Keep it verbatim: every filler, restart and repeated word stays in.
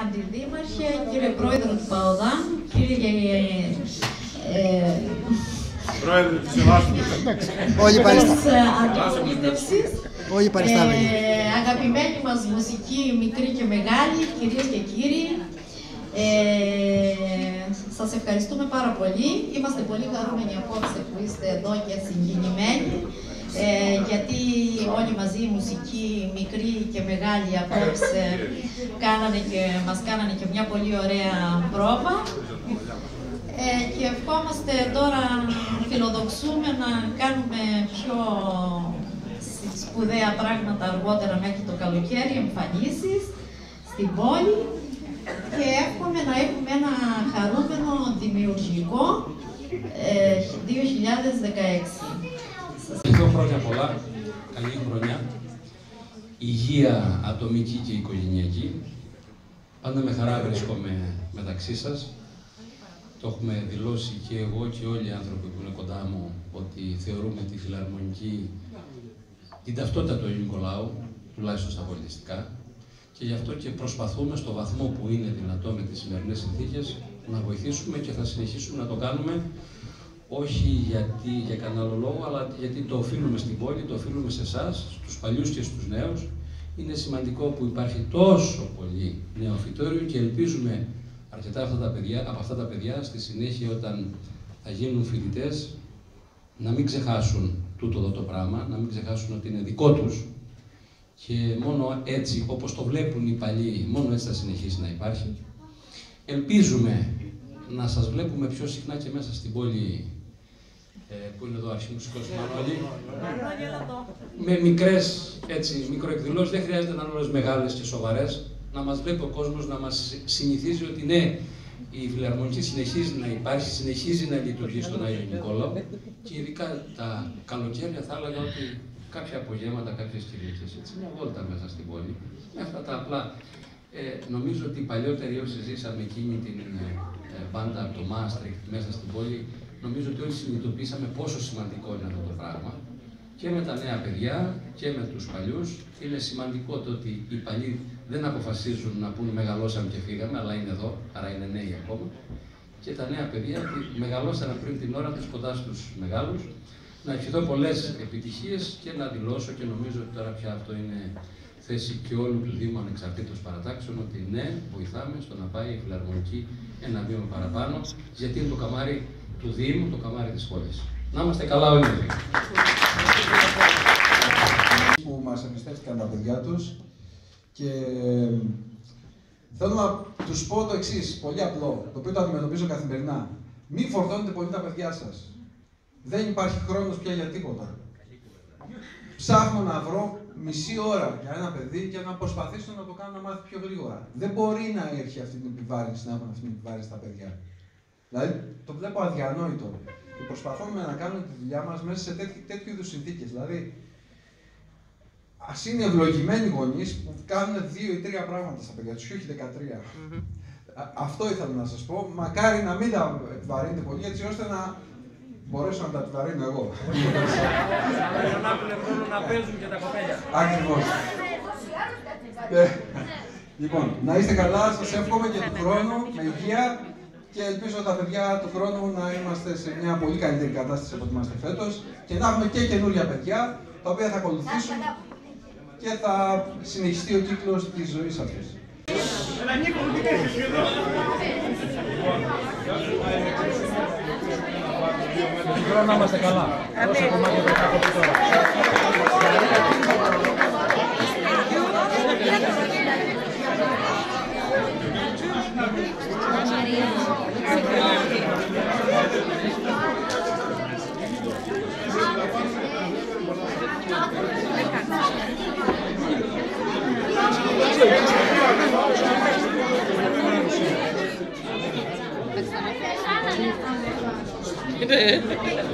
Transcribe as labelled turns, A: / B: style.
A: Αντιδήμαρχε, κύριε Πρόεδρο του ΠΑΟΔΑΝ, κύριε ε,
B: Πρόεδρε της Ελλάδας,
C: όλοι
A: αντιπολίτευσης,
C: όλοι παριστάμενοι.
A: ε, αγαπημένη μας μουσική, μικρή και μεγάλη, κυρίες και κύριοι, ε, σας ευχαριστούμε πάρα πολύ. Είμαστε πολύ χαρούμενοι απόψε που είστε εδώ και συγκινημένοι, ε, γιατί όλοι μαζί η μουσική, μικρή και μεγάλη απόψε, κάνανε και, μας κάνανε και μια πολύ ωραία πρόβα. Ε, και ευχόμαστε τώρα, φιλοδοξούμε να κάνουμε πιο σπουδαία πράγματα αργότερα μέχρι το καλοκαίρι, εμφανίσεις στην πόλη, και εύχομαι να έχουμε ένα χαρούμενο, δημιουργικό ε, δύο χιλιάδες δεκαέξι.
D: Ευχαριστώ χρόνια πολλά, καλή χρονιά, υγεία ατομική και οικογενειακή. Πάντα με χαρά βρίσκομαι μεταξύ σας. Το έχουμε δηλώσει και εγώ και όλοι οι άνθρωποι που είναι κοντά μου, ότι θεωρούμε τη φιλαρμονική την ταυτότητα του ελληνικού λαού, τουλάχιστον στα πολιτιστικά, και γι' αυτό και προσπαθούμε στο βαθμό που είναι δυνατό με τις σημερινές συνθήκες να βοηθήσουμε και θα συνεχίσουμε να το κάνουμε, όχι γιατί, για κανένα άλλο λόγο, αλλά γιατί το οφείλουμε στην πόλη, το οφείλουμε σε εσάς, στους παλιούς και στους νέους. Είναι σημαντικό που υπάρχει τόσο πολύ νεοφυτόριο και ελπίζουμε αρκετά αυτά τα παιδιά, από αυτά τα παιδιά στη συνέχεια, όταν θα γίνουν φοιτητές, να μην ξεχάσουν τούτο εδώ το πράγμα, να μην ξεχάσουν ότι είναι δικό τους, και μόνο έτσι, όπως το βλέπουν οι παλιοί, μόνο έτσι θα συνεχίσει να υπάρχει. Ελπίζουμε να σας βλέπουμε πιο συχνά και μέσα στην πόλη, ε, που είναι εδώ αρχιμουσικός Μανώλη, με μικρές, έτσι, μικροεκδηλώσεις, δεν χρειάζεται να είναι όλες μεγάλες και σοβαρές, να μας βλέπει ο κόσμος, να μας συνηθίζει ότι ναι, η φιλαρμονική συνεχίζει να υπάρχει, συνεχίζει να λειτουργεί στον Άγιο Νικόλαο, και ειδικά τα καλοκαίρια θα έλεγα ότι κάποια απογεύματα, κάποιες Κυριακές, έτσι, μια βόλτα μέσα στην πόλη. Με αυτά τα απλά. Ε, νομίζω ότι παλιότεροι όσοι ζήσαμε εκείνη την ε, μπάντα από το Μάστριχτ μέσα στην πόλη, νομίζω ότι όλοι συνειδητοποίησαμε πόσο σημαντικό είναι αυτό το πράγμα. Και με τα νέα παιδιά και με τους παλιούς. Είναι σημαντικό το ότι οι παλιοί δεν αποφασίζουν να πούν μεγαλώσαμε και φύγαμε, αλλά είναι εδώ, άρα είναι νέοι ακόμα. Και τα νέα παιδιά ότι μεγαλώσανε πριν την ώρα τους κοντά στους μεγάλους. Να ευχηθώ πολλές επιτυχίες και να δηλώσω, και νομίζω ότι τώρα πια αυτό είναι θέση και όλου του Δήμου ανεξαρτήτως παρατάξεων, ότι ναι, βοηθάμε στο να πάει η φιλαρμονική ένα βήμα παραπάνω, γιατί είναι το καμάρι του Δήμου, το καμάρι της πόλης. Να είμαστε καλά όλοι.
E: Που μας εμπιστεύτηκαν τα παιδιά τους, και θέλω να τους πω το εξής, πολύ απλό, το οποίο το αντιμετωπίζω καθημερινά. Μην φορτώνετε πολύ τα παιδιά σας. Δεν υπάρχει χρόνος πια για τίποτα. Ψάχνω να βρω μισή ώρα για ένα παιδί και να προσπαθήσω να το κάνω να μάθει πιο γρήγορα. Δεν μπορεί να έχει αυτή την επιβάρυνση, να έχουν αυτή την επιβάρυνση στα παιδιά. Δηλαδή, το βλέπω αδιανόητο. Και προσπαθούμε να κάνουμε τη δουλειά μας μέσα σε τέτοιου, τέτοιου είδους συνθήκες. Δηλαδή, ας είναι ευλογημένοι γονείς που κάνουν δύο ή τρία πράγματα στα παιδιά τους, όχι δεκατρία. Mm-hmm. Αυτό ήθελα να σας πω. Μακάρι να μην τα επιβαρύνετε πολύ, έτσι ώστε να μπορέσω να τα επιβαρύνω εγώ.
F: Να έχουν χρόνο να παίζουν και τα κοπέλια.
E: Ακριβώς. Λοιπόν, να είστε καλά, σας εύχομαι και του χρόνου με υγεία, και ελπίζω τα παιδιά του χρόνου να είμαστε σε μια πολύ καλύτερη κατάσταση από ό,τι είμαστε φέτος, και να έχουμε και καινούρια παιδιά, τα οποία θα ακολουθήσουν και θα συνεχιστεί ο κύκλος της ζωής αυτής.
F: Να είμαστε καλά. Δώσε κομμάτια που θα πω τώρα.
G: Good.